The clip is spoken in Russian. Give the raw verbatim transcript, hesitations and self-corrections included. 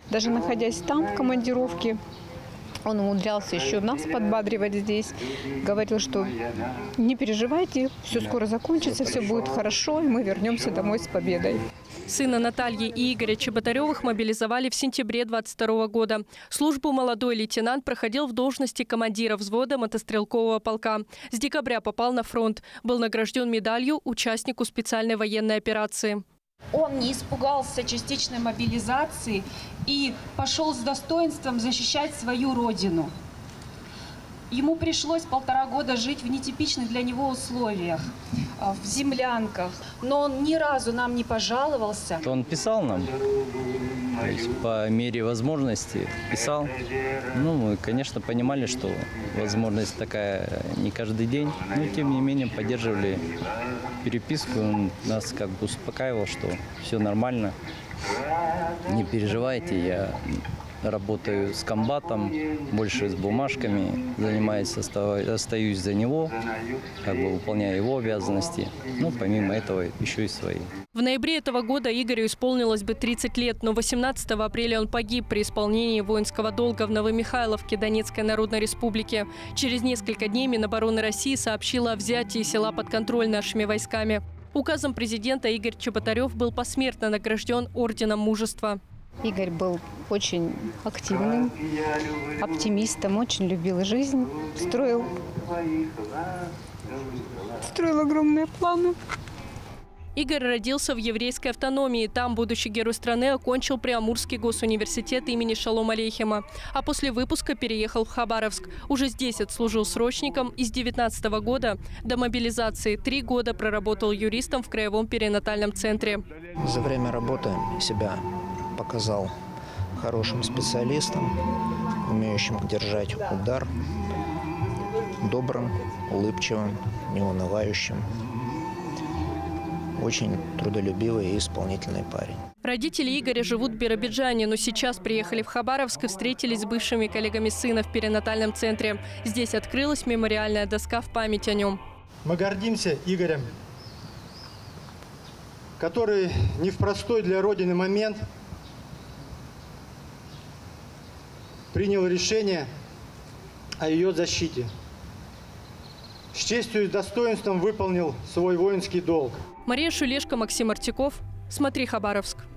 Даже находясь там в командировке, он умудрялся еще нас подбадривать здесь. Говорил, что не переживайте, все скоро закончится, все будет хорошо, и мы вернемся домой с победой. Сына Натальи и Игоря Чеботаревых мобилизовали в сентябре двадцать второго года. Службу молодой лейтенант проходил в должности командира взвода мотострелкового полка. С декабря попал на фронт. Был награжден медалью участнику специальной военной операции. Он не испугался частичной мобилизации и пошел с достоинством защищать свою родину. Ему пришлось полтора года жить в нетипичных для него условиях, в землянках, но он ни разу нам не пожаловался. Он писал нам, то есть по мере возможности писал. Ну, мы, конечно, понимали, что возможность такая не каждый день, но тем не менее поддерживали переписку. Он нас как бы успокаивал, что все нормально, не переживайте, я работаю с комбатом, больше с бумажками, занимаюсь, остаюсь за него, как бы выполняю его обязанности. Ну, помимо этого, еще и свои. В ноябре этого года Игорю исполнилось бы тридцать лет, но восемнадцатого апреля он погиб при исполнении воинского долга в Новомихайловке Донецкой Народной Республики. Через несколько дней Минобороны России сообщила о взятии села подконтрольно нашими войсками. Указом президента Игорь Чеботарев был посмертно награжден Орденом Мужества. Игорь был очень активным, оптимистом, очень любил жизнь, строил, строил огромные планы. Игорь родился в еврейской автономии. Там будущий герой страны окончил Приамурский госуниверситет имени Шолом Алейхема. А после выпуска переехал в Хабаровск. Уже здесь отслужил срочником и с девятнадцатого года до мобилизации три года проработал юристом в Краевом перинатальном центре. За время работы себя показал хорошим специалистом, умеющим держать удар, добрым, улыбчивым, неунывающим. Очень трудолюбивый и исполнительный парень. Родители Игоря живут в Биробиджане, но сейчас приехали в Хабаровск и встретились с бывшими коллегами сына в перинатальном центре. Здесь открылась мемориальная доска в память о нем. Мы гордимся Игорем, который не в простой для Родины момент принял решение о ее защите. С честью и достоинством выполнил свой воинский долг. Мария Шулешко, Максим Артиков. Смотри, Хабаровск.